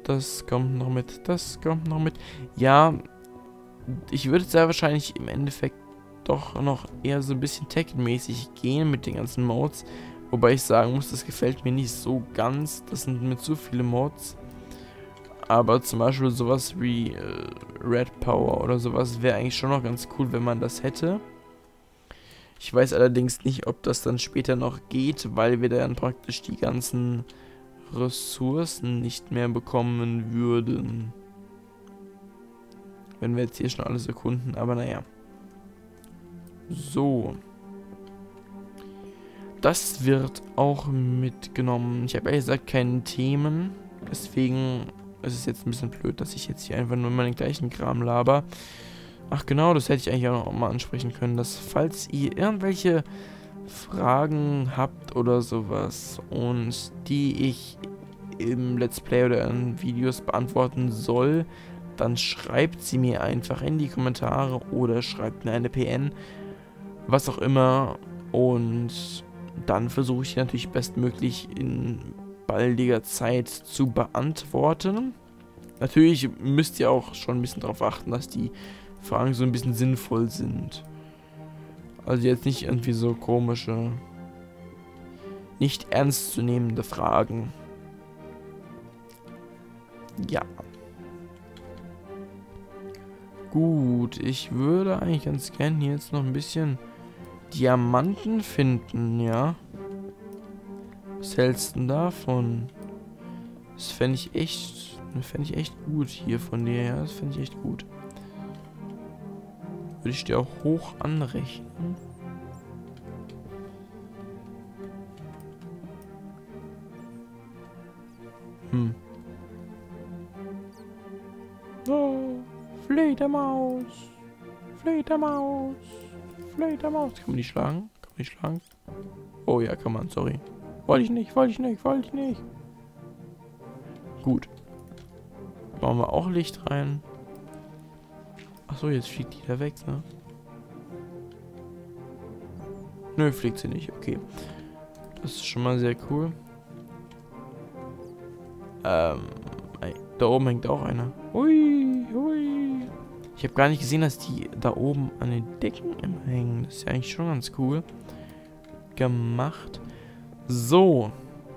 das kommt noch mit, das kommt noch mit. Ja, ich würde sehr wahrscheinlich im Endeffekt doch noch eher so ein bisschen tech-mäßig gehen mit den ganzen Mods. Wobei ich sagen muss, das gefällt mir nicht so ganz. Das sind mir zu viele Mods. Aber zum Beispiel sowas wie Red Power oder sowas wäre eigentlich schon noch ganz cool, wenn man das hätte. Ich weiß allerdings nicht, ob das dann später noch geht, weil wir dann praktisch die ganzen Ressourcen nicht mehr bekommen würden. Wenn wir jetzt hier schon alles erkunden, aber naja. So. Das wird auch mitgenommen. Ich habe ehrlich gesagt keine Themen. Deswegen ist es jetzt ein bisschen blöd, dass ich jetzt hier einfach nur immer den gleichen Kram laber. Ach genau, das hätte ich eigentlich auch noch mal ansprechen können. Dass falls ihr irgendwelche Fragen habt oder sowas und die ich im Let's Play oder in Videos beantworten soll, dann schreibt sie mir einfach in die Kommentare oder schreibt mir eine PN. Was auch immer. Und dann versuche ich natürlich bestmöglich in baldiger Zeit zu beantworten. Natürlich müsst ihr auch schon ein bisschen darauf achten, dass die Fragen so ein bisschen sinnvoll sind. Also jetzt nicht irgendwie so komische, nicht ernstzunehmende Fragen. Ja. Gut, ich würde eigentlich ganz gern hier jetzt noch ein bisschen Diamanten finden, ja. Was hältst du denn davon? Das fände ich echt gut hier von dir, ja. Das fände ich echt gut. Würde ich dir auch hoch anrechnen. Oh, Fledermaus. Fledermaus. Fledermaus. Kann man die schlagen? Kann man die schlagen? Oh ja, kann man, sorry. Wollte ich nicht. Gut. Machen wir auch Licht rein. Achso, jetzt fliegt die da weg, ne? Nö, fliegt sie nicht. Okay. Das ist schon mal sehr cool. Da oben hängt auch einer. Hui, hui. Ich habe gar nicht gesehen, dass die da oben an den Decken immer hängen. Das ist ja eigentlich schon ganz cool gemacht. So.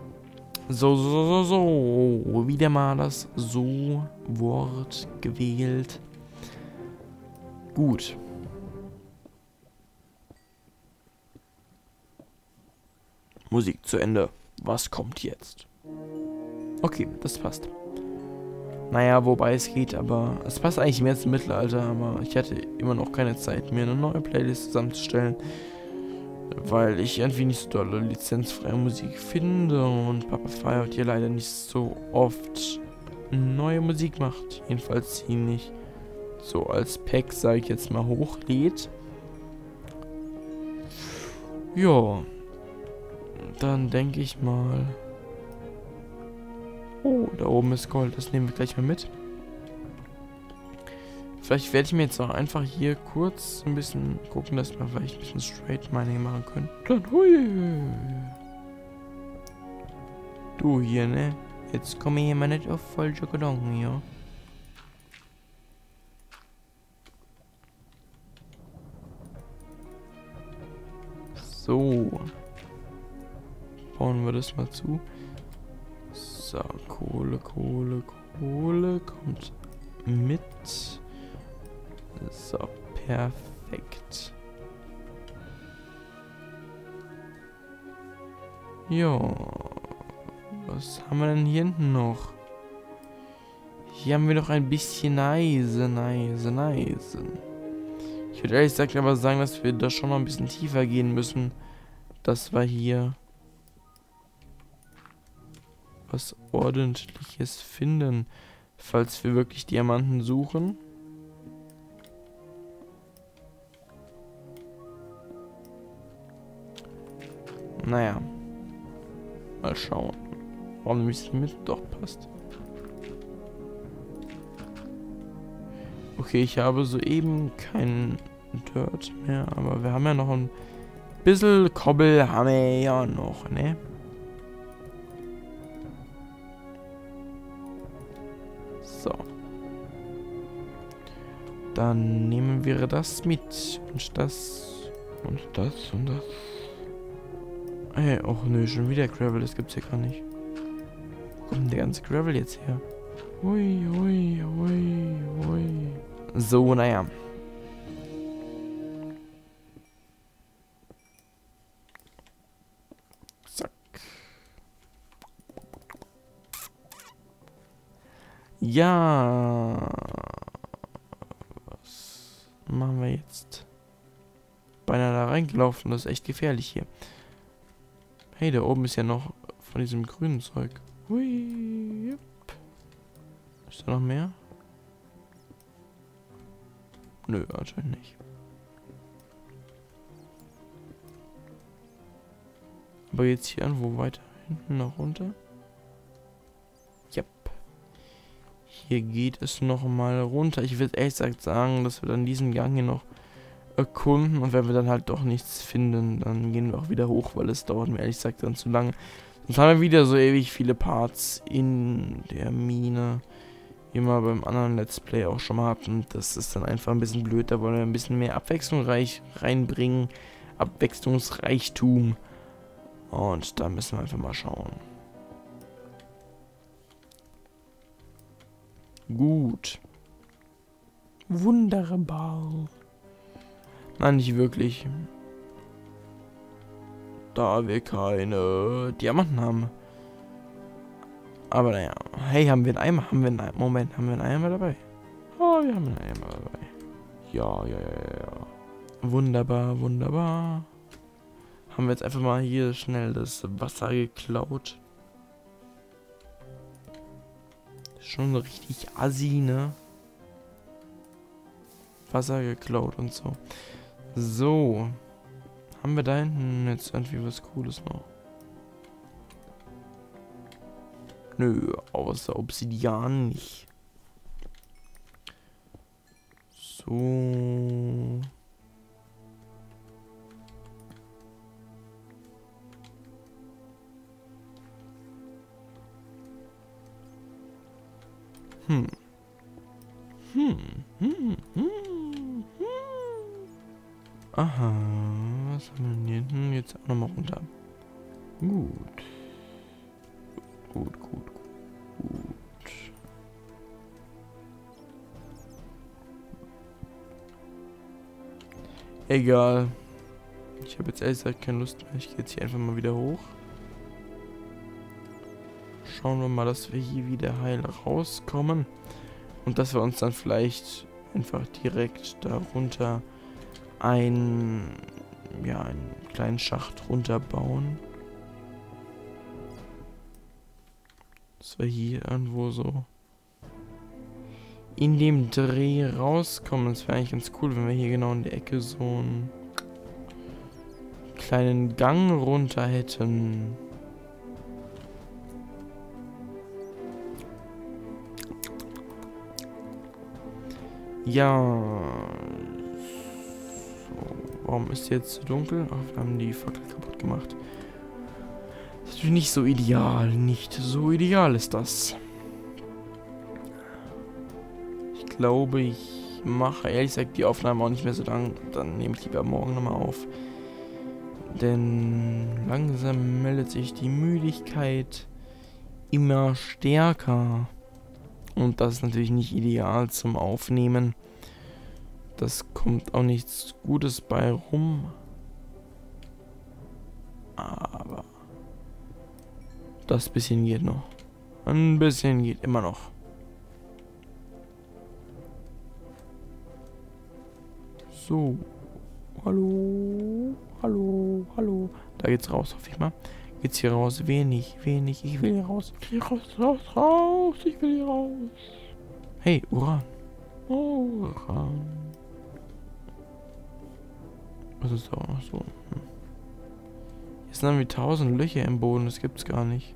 So. Wieder mal das So-Wort gewählt. Gut. Musik zu Ende. Was kommt jetzt? Okay, das passt. Naja, wobei es geht, aber es passt eigentlich mehr zum Mittelalter, aber ich hatte immer noch keine Zeit, mir eine neue Playlist zusammenzustellen, weil ich irgendwie nicht so dolle lizenzfreie Musik finde und Papa feiert hier leider nicht so oft neue Musik macht. Jedenfalls sie nicht so als Pack, sage ich jetzt mal, hochlädt. Ja, dann denke ich mal... Oh, da oben ist Gold. Das nehmen wir gleich mal mit. Vielleicht werde ich mir jetzt auch einfach hier kurz ein bisschen gucken, dass wir vielleicht ein bisschen Straight Mining machen können. Dann hui. Du hier, ne? Jetzt komme ich hier mal nicht auf falsche Gedanken, ja? So. Bauen wir das mal zu. So, Kohle kommt mit. So, perfekt. Ja, was haben wir denn hier hinten noch? Hier haben wir noch ein bisschen Eisen. Ich würde ehrlich gesagt aber sagen, dass wir da schon noch ein bisschen tiefer gehen müssen. Das war hier was Ordentliches finden, falls wir wirklich Diamanten suchen. Naja. Mal schauen. Warum nehme ich es mit? Doch, passt. Okay, ich habe soeben keinen Dirt mehr, aber wir haben ja noch ein bisschen Kobbel, haben wir ja noch, ne? So. Dann nehmen wir das mit. Und das. Und das und das. Ey, och nö, schon wieder Gravel. Das gibt's ja gar nicht. Wo kommt denn der ganze Gravel jetzt her? Hui, hui, hui, hui. So, naja. Zack. Ja. Was machen wir jetzt? Beinahe da reingelaufen. Das ist echt gefährlich hier. Hey, da oben ist ja noch von diesem grünen Zeug. Hui. Ist da noch mehr? Nö, anscheinend nicht. Aber jetzt hier irgendwo weiter hinten noch runter. Yep. Hier geht es noch mal runter. Ich würde ehrlich gesagt sagen, dass wir dann diesen Gang hier noch erkunden. Und wenn wir dann halt doch nichts finden, dann gehen wir auch wieder hoch, weil es dauert mir ehrlich gesagt dann zu lange. Sonst haben wir wieder so ewig viele Parts in der Mine. Wie wir beim anderen Let's Play auch schon mal hatten. Das ist dann einfach ein bisschen blöd. Da wollen wir ein bisschen mehr Abwechslung reinbringen. Abwechslungsreichtum. Und da müssen wir einfach mal schauen. Gut. Wunderbar. Nein, nicht wirklich. Da wir keine Diamanten haben. Aber naja. Hey, haben wir einen Eimer? Moment, haben wir einen Eimer dabei? Oh, wir haben einen Eimer dabei. Ja. Wunderbar, wunderbar. Haben wir jetzt einfach mal hier schnell das Wasser geklaut. Ist schon richtig assi, ne? Wasser geklaut und so. So. Haben wir da hinten jetzt irgendwie was Cooles noch? Nö, außer Obsidian nicht. So. Aha, was haben wir denn hier hinten? Jetzt auch nochmal runter. Gut. Egal. Ich habe jetzt ehrlich gesagt keine Lust mehr. Ich gehe jetzt hier einfach mal wieder hoch. Schauen wir mal, dass wir hier wieder heil rauskommen. Und dass wir uns dann vielleicht einfach direkt darunter einen kleinen Schacht runterbauen. Dass wir hier irgendwo so in dem Dreh rauskommen. Das wäre eigentlich ganz cool, wenn wir hier genau in der Ecke so einen kleinen Gang runter hätten. Ja. So, warum ist jetzt so dunkel? Ach, wir haben die Fackel kaputt gemacht. Das ist natürlich nicht so ideal. Nicht so ideal ist das. Ich glaube, ich mache ehrlich gesagt die Aufnahme auch nicht mehr so lang. Dann nehme ich lieber morgen nochmal auf. Denn langsam meldet sich die Müdigkeit immer stärker. Und das ist natürlich nicht ideal zum Aufnehmen. Das kommt auch nichts Gutes bei rum. Aber das bisschen geht noch. Ein bisschen geht immer noch. So. Hallo. Hallo. Hallo. Da geht's raus, hoffe ich mal. Geht's hier raus? Wenig. Ich will hier raus. Ich will raus. Ich will hier raus. Hey, Uran. Oh, Uran. Was ist da auch noch so? Hier sind irgendwie 1000 Löcher im Boden. Das gibt's gar nicht.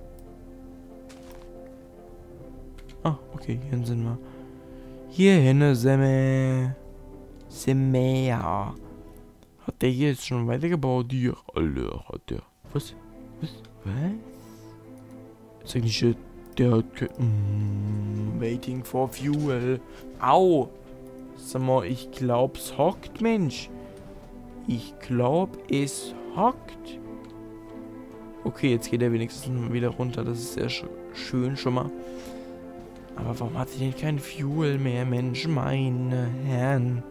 Ah, okay. Hierhin sind wir. Hierhin sind wir. Ja. Hat der hier jetzt schon weitergebaut? Hier, Alter, hat der. Was? Ist eigentlich Der hat waiting for fuel. Au! Sag mal, ich glaub, es hockt, Mensch. Ich glaub, es hockt. Okay, jetzt geht er wenigstens wieder runter. Das ist sehr schön schon mal. Aber warum hat sie denn kein Fuel mehr, Mensch? Meine Herren.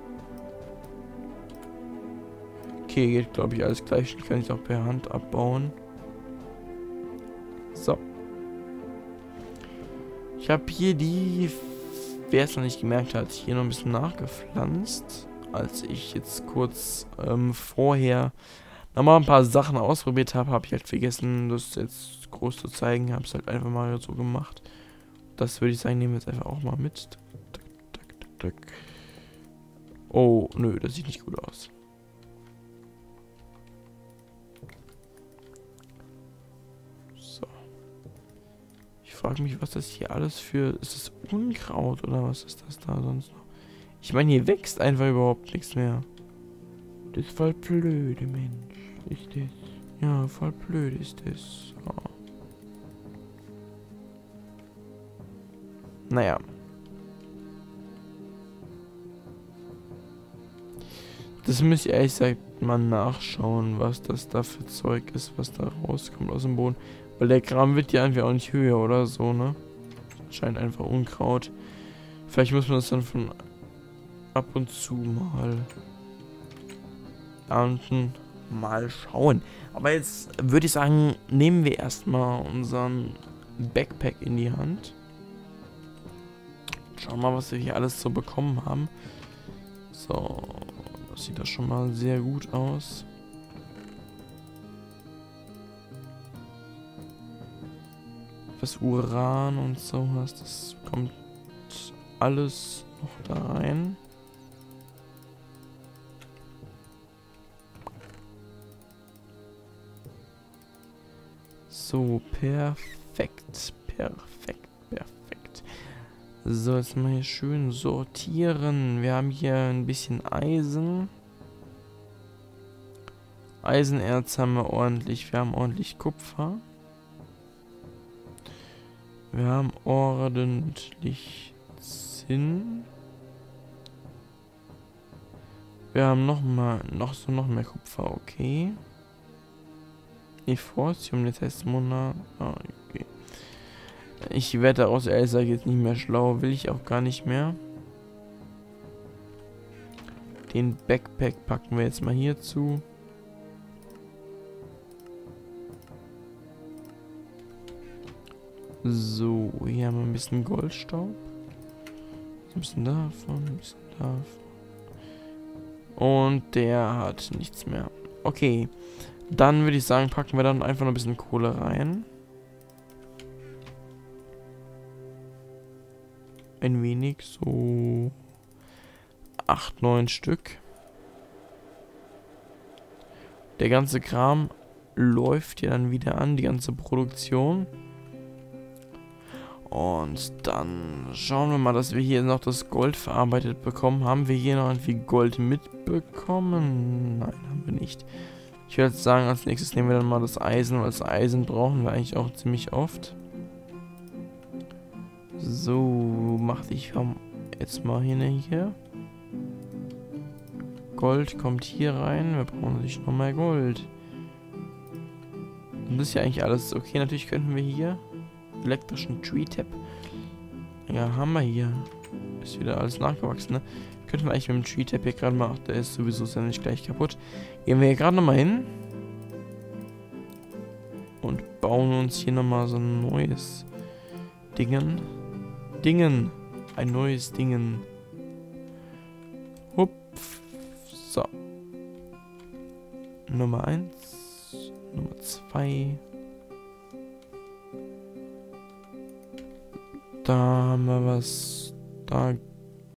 Okay, geht glaube ich alles gleich. Ich kann es auch per Hand abbauen. So. Ich habe hier die, wer es noch nicht gemerkt hat, hier noch ein bisschen nachgepflanzt. Als ich jetzt kurz vorher nochmal ein paar Sachen ausprobiert habe, habe ich halt vergessen, das jetzt groß zu zeigen. Habe es halt einfach mal so gemacht. Das würde ich sagen, nehmen wir jetzt einfach auch mal mit. Tack, tack, tack, tack. Oh, nö, das sieht nicht gut aus. So. Ich frage mich, was das hier alles für... Ist das Unkraut oder was ist das da sonst noch? Ich meine, hier wächst einfach überhaupt nichts mehr. Das ist voll blöde, Mensch. Ist das? Ja, voll blöd ist das. Oh. Naja. Das müsste ich ehrlich gesagt mal nachschauen, was das da für Zeug ist, was da rauskommt aus dem Boden. Weil der Kram wird ja einfach auch nicht höher oder so, ne? Scheint einfach Unkraut. Vielleicht muss man das dann von ab und zu mal ernten. Mal schauen. Aber jetzt würde ich sagen, nehmen wir erstmal unseren Backpack in die Hand. Schauen wir mal, was wir hier alles so bekommen haben. So, das sieht das schon mal sehr gut aus. Was Uran und sowas, das kommt alles noch da rein. So, perfekt, perfekt, perfekt. So, jetzt mal hier schön sortieren. Wir haben hier ein bisschen Eisen. Eisenerz haben wir ordentlich. Wir haben ordentlich Kupfer. Wir haben ordentlich Zinn. Wir haben noch mehr Kupfer, okay. Fortium, das heißt Monat. Ah, okay. Ich werde daraus ehrlich gesagt jetzt nicht mehr schlau. Will ich auch gar nicht mehr. Den Backpack packen wir jetzt mal hier zu. So, hier haben wir ein bisschen Goldstaub. Ein bisschen davon, ein bisschen davon. Und der hat nichts mehr. Okay. Dann würde ich sagen, packen wir dann einfach noch ein bisschen Kohle rein. Ein wenig, so 8, 9 Stück. Der ganze Kram läuft ja dann wieder an, die ganze Produktion. Und dann schauen wir mal, dass wir hier noch das Gold verarbeitet bekommen. Haben wir hier noch irgendwie Gold mitbekommen? Nein, haben wir nicht. Ich würde jetzt sagen, als nächstes nehmen wir dann mal das Eisen, weil das Eisen brauchen wir eigentlich auch ziemlich oft. So, mache ich jetzt mal hier. Gold kommt hier rein. Wir brauchen natürlich noch mehr Gold. Und das ist ja eigentlich alles okay. Natürlich könnten wir hier elektrischen Tree-Tap. Ja, haben wir hier. Ist wieder alles nachgewachsen, ne? Könnten wir eigentlich mit dem Tree-Tap hier gerade mal... Ach, der ist sowieso ja nicht gleich kaputt. Gehen wir hier gerade nochmal hin. Und bauen uns hier nochmal so ein neues Dingen. Ein neues Dingen. Hupf. So. Nummer 1. Nummer 2. Da haben wir was. Da